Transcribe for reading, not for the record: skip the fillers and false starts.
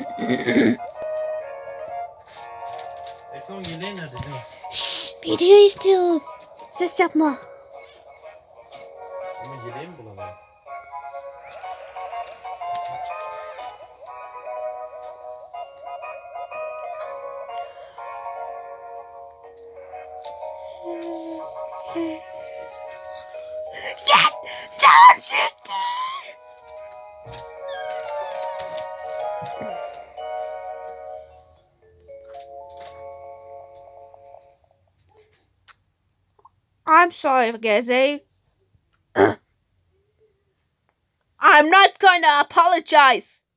Ekon yeleği nerede değil mi? Video istiyorum. Ses yapma. Ama yeleği mi bulalım? Gel. Can şimdi. I'm sorry, Gizzy. I'm not going to apologize.